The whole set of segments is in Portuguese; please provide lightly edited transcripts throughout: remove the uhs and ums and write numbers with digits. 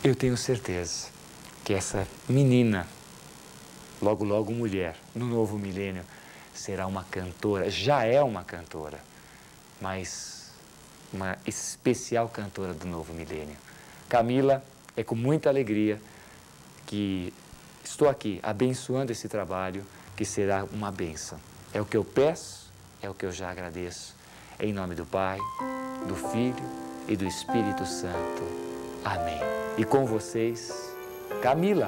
Eu tenho certeza que essa menina, logo logo mulher, no novo milênio, será uma cantora, já é uma cantora, mas uma especial cantora do novo milênio. Camila, é com muita alegria que estou aqui abençoando esse trabalho, que será uma bênção. É o que eu peço, é o que eu já agradeço. Em nome do Pai, do Filho e do Espírito Santo. Amém. E com vocês, Camila.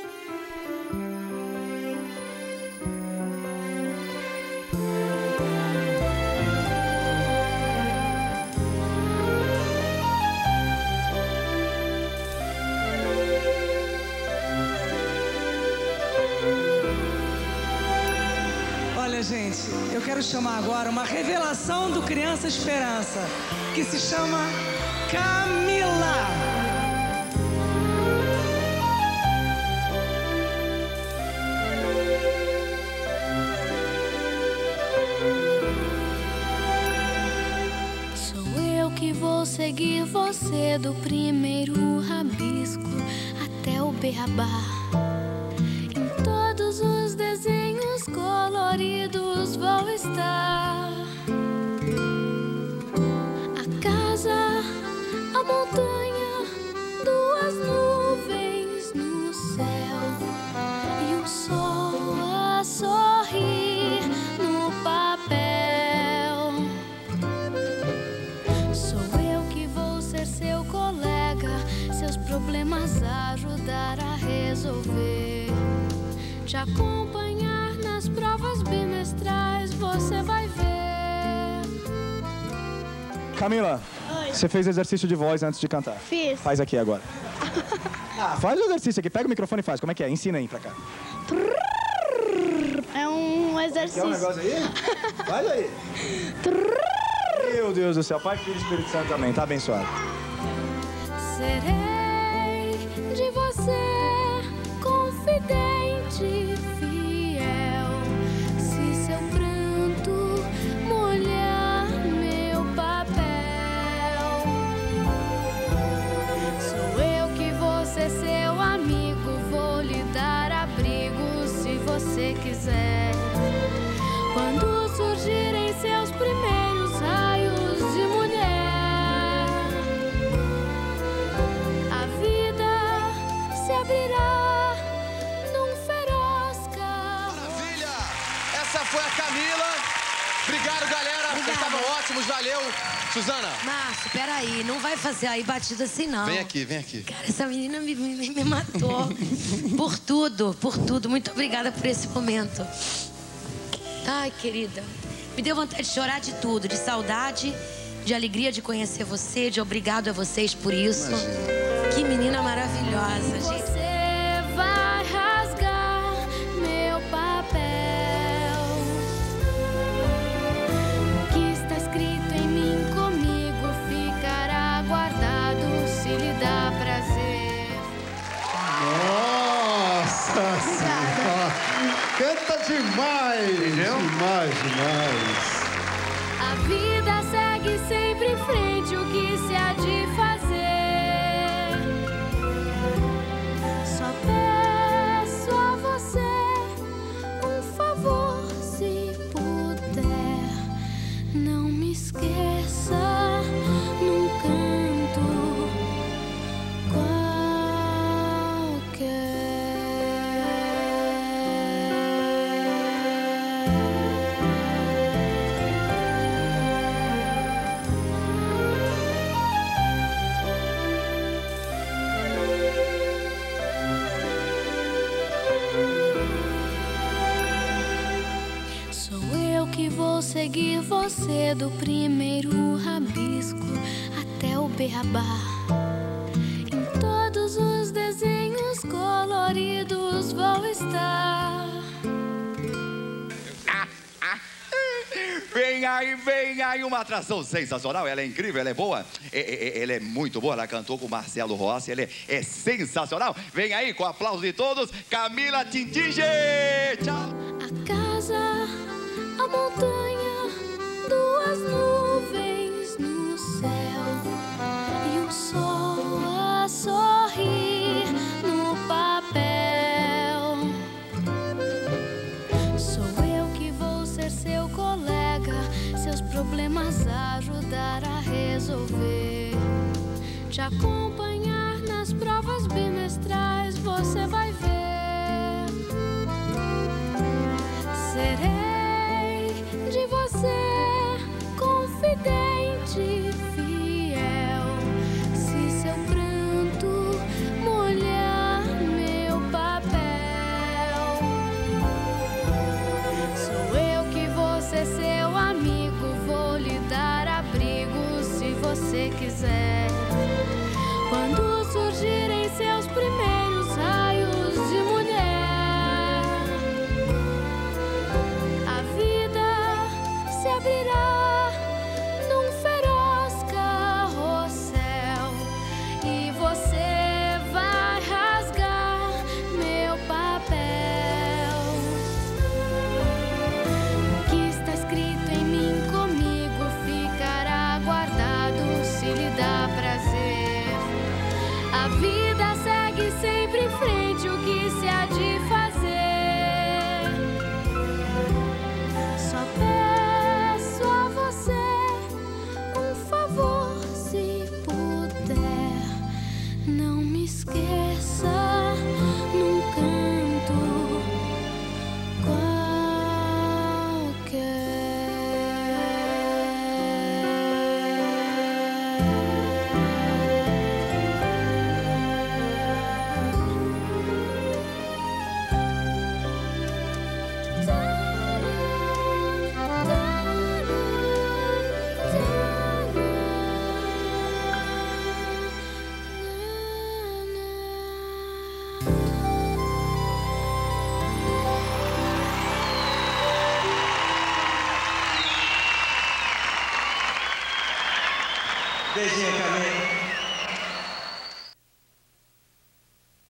Olha, gente, eu quero chamar agora uma revelação do Criança Esperança, que se chama Camila. Sou eu que vou seguir você do primeiro rabisco até o beabá. Em todos os desenhos coloridos vou estar. A casa, a montanha, duas nuvens no céu e o sol a sorrir no papel. Sou eu que vou ser seu colega, seus problemas ajudar a resolver, te acompanhar nas provas bimestrais, você vai ver. Camila, Oi. você fez exercício de voz antes de cantar? Fiz. Faz aqui agora. Faz o exercício aqui, pega o microfone e faz. Como é que é? Ensina aí pra cá. É um exercício. Quer um negócio aí? Faz aí. Meu Deus do céu, Pai, Filho e Espírito Santo também, tá abençoado. Serei de você confidente, fiel. Se seu pranto molhar meu papel, sou eu que vou ser seu amigo, vou lhe dar abrigo se você quiser. Quando surgirem seus primeiros raios de mulher, a vida se abrirá num feroz carro. Maravilha! Essa foi a Camila. Obrigado, galera. Vocês estavam ótimos, valeu. Suzana, Márcio, peraí, não vai fazer aí batida assim, não. vem aqui, vem aqui. Cara, essa menina me matou. Por tudo, por tudo. Muito obrigada por esse momento. Ai, querida, me deu vontade de chorar de tudo. De saudade, de alegria de conhecer você, de obrigado a vocês por isso. Imagina. Que menina maravilhosa, gente. Você vai rasgar meu papel. O que está escrito em mim comigo ficará guardado se lhe dá prazer. Nossa Senhora! Canta demais! Entendeu? Demais. A vida segue sempre em frente, o que se há de fazer? Só peço a você um favor, se puder. Não me esqueça num canto Sou eu que vou seguir você do primeiro rabisco até o beabá. Em todos os desenhos coloridos vou estar. Vem aí uma atração sensacional. Ela é incrível, ela é boa. Ela é muito boa. Ela cantou com o Marcelo Rossi. Ela é sensacional. Vem aí com o aplauso de todos, Camila Tintinge. Tchau. A casa, a montanha, duas nuvens no céu e o sol a sorrir. Beijinho, Camila.